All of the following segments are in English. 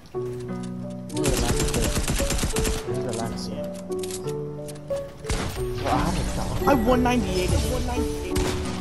I 198 and 198.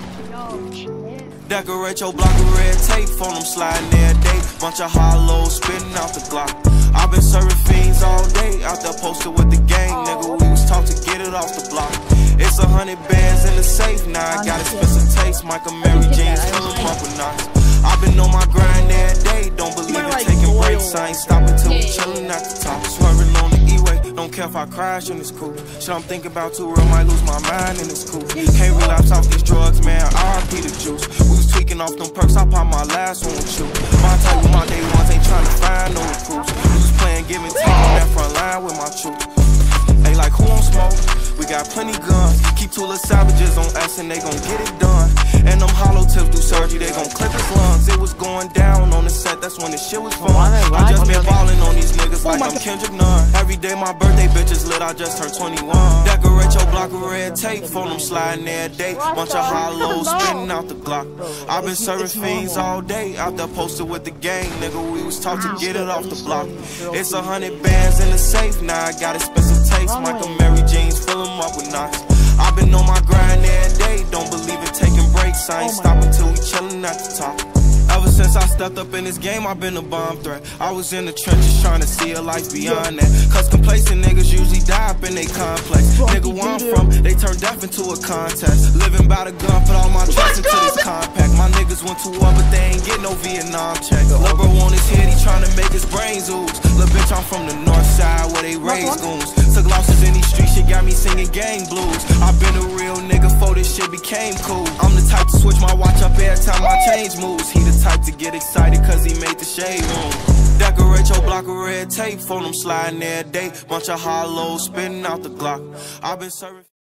Decorate your block with red tape, phone them sliding every day. Bunch of hollows spitting out the Glock. I've been serving fiends all day, out there posted with the gang, nigga. We was taught to get it off the block. It's 100 bands in the safe, now I got expensive taste. Michael Mary jeans, fill them up with knots. I've been on my grind every day, don't believe in taking breaks. I ain't stopping till we chillin' at the top. Swerving on the E-way, don't care if I crash in this coupe. Shit I'm thinking about too real, might lose my mind in this coupe. Can't relapse off these drugs, man, RIP the juice. We was tweaking off them perks, I popped my last one with you. My type with my day ones ain't trying to find no recruits. We was playing give and take on that front line with my troops. Hey, like who on smoke? We got plenty guns. Keep two little savages on us and they gon' get it done. And them hollow tips do surgery, they gon' clip his lungs. It was going down on the set, that's when the shit was fun. I just been ballin' on these niggas like I'm Kendrick Nunn. Every day my birthday bitch is lit, I just turned 21. Decorate your block with red tape, phone them sliding every day. Bunch of hollows spitting out the Glock. I've been serving fiends all day, out there posted with the gang, nigga. We was taught to get it off the block. It's 100 bands in the safe, now I got expensive taste. Michael Mary jeans, fill them up with knots. I've been on my grind every day, don't believe in taking breaks. I ain't stopping till we chillin' at the top. Ever since I stepped up in this game, I've been a bomb threat. I was in the trenches trying to see a life beyond that. Cause complacent niggas usually die up in they complex. Nigga, where I'm from, they turned death into a contest. Living by the gun, put all my trust into this compact. My niggas went to war, but they ain't get no Vietnam check. Lil' bro on his head, he tryna make his brains ooze. Lil' bitch, I'm from the north side where they raise goons. Took losses in these streets, shit got me singing gang blues. I've been a real nigga before this shit became cool. I'm the type to switch my watch up every time my change moves. He the type to get excited cause he made the shade room. Decorate your block with red tape, phone them sliding every day. Bunch of hollows spitting out the Glock. I've been serving